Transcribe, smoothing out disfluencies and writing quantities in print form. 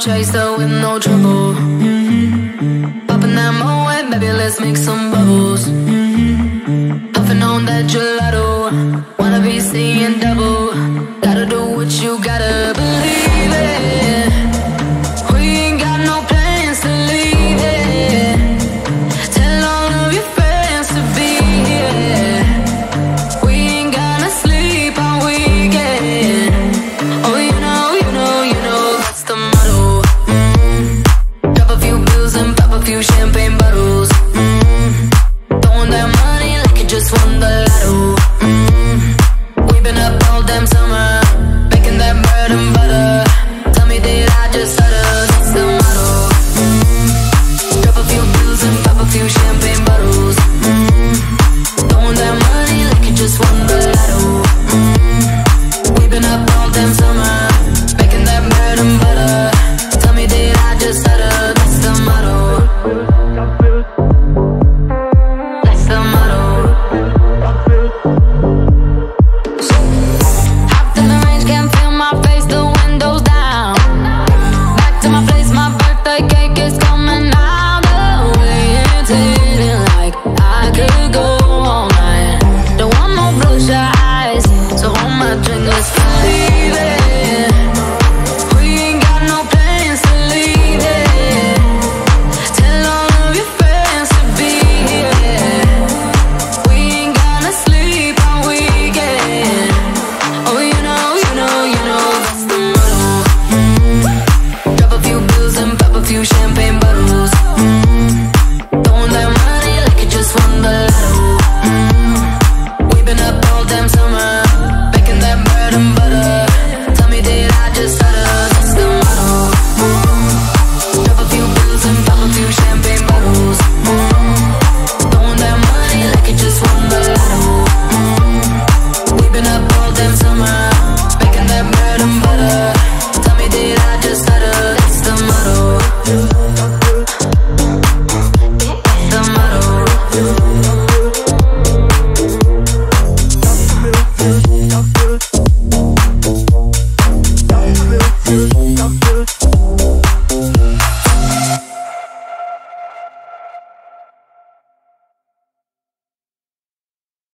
chaser with no trouble. Popping that Moet, baby, let's make some bubbles. Puffing on that gelato, wanna be seeing double. Gotta do what you gotta believe it. We ain't got no plans to leave it. Tell all of your friends to be here. We ain't gonna sleep all weekend. Oh, you know, that's the motto. Drop a few bills and pop a few champagne bottles. Throwing that money like you just won the lotto. We've been up all damn summer, making that bread and butter. Tell me, did I just stutter? That's the motto. Drop a few bills and pop a few champagne bottles. Throwing that money like you just won the